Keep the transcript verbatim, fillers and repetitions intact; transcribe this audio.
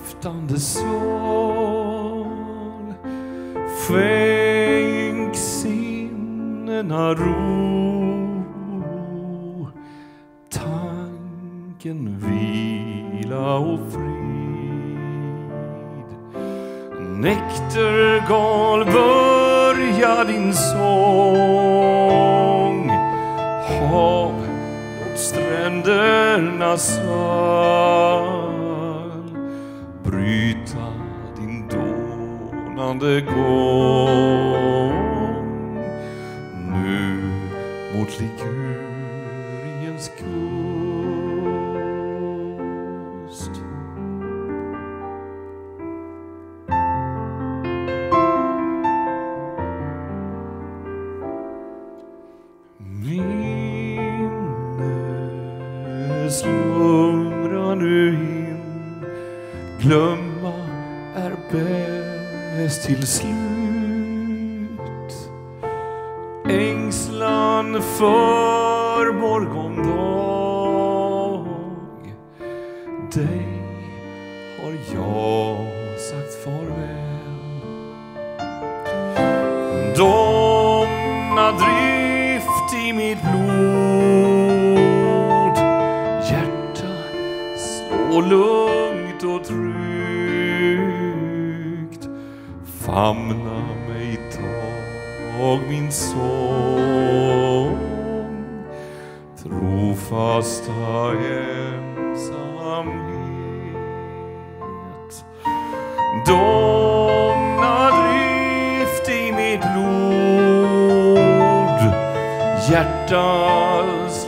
viftande sval. Skänk sinnena ro, tanken vila och frid. Näktergal, börja din sång. Hav, låt stränderna svall bryta din dånande gång. Nu mot Liguriens kust. Minne slumra nu in, glömma är bäst till slut. Ängslan för morgondag, dig har jag sagt farväl. Domna drift i mitt blod, hjärta slå lugnt och tryggt. Famna mig, tag min sång, trofasta ensamhet. Domna drift i mitt blod, hjärtas